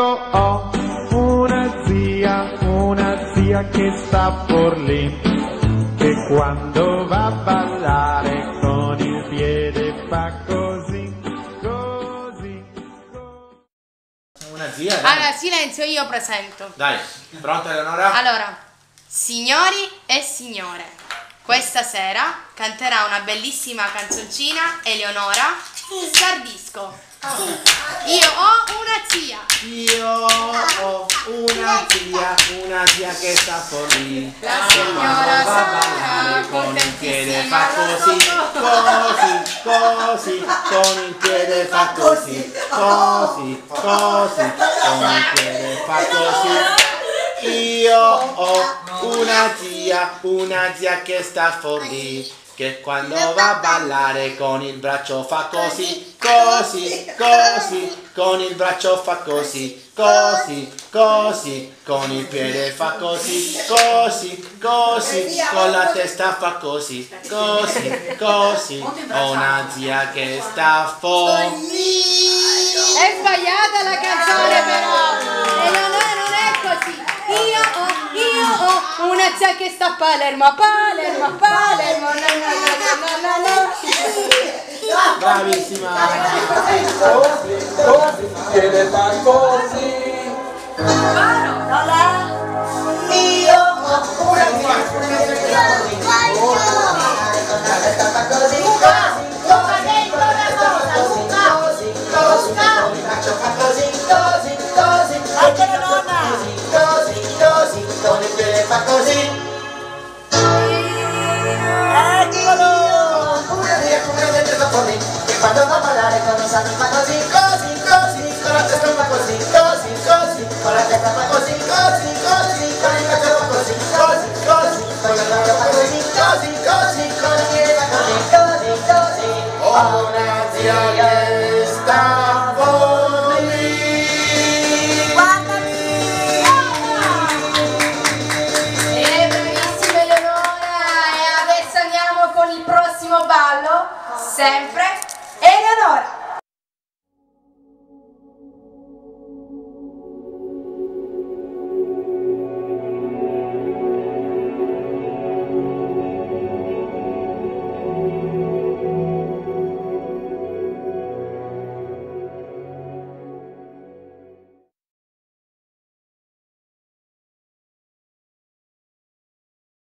ho una zia che sta por lì, che quando va a ballare con il piede fa così, così, così. Una zia, dai. Allora, silenzio, io presento. Dai, pronta Eleonora? Allora, signori e signore, questa sera canterà una bellissima canzoncina Eleonora Sardisco. Io ho una zia. Io ho una zia che sta fuori. La signora va a ballare con il piede fa così, così, così, con il piede fa così, così, così, con il piede fa così. Io ho una zia che sta fuori, che quando va a ballare con il braccio fa così, così, così, con il braccio fa così, così, così, con il piede fa così, così, così, con la testa fa così, così, così. Ho una zia che sta fuori. È sbagliata la canzone però. Eleonora non è così. Io ho una zia che sta a Palermo, Palermo, Palermo, Bravissima. Così, che le fa così. Io ho una quando va a ballare con i salti fa così, così, così, con la testa fa così, così, così, con la testa fa così, così, così, con il braccio fa così, così, così, con il braccio fa così, così, così, con il piede fa così, così, così. Ho una zia che sta fuori. Guardami! bravissima Eleonora, e adesso andiamo con il prossimo ballo, sempre Eleonora.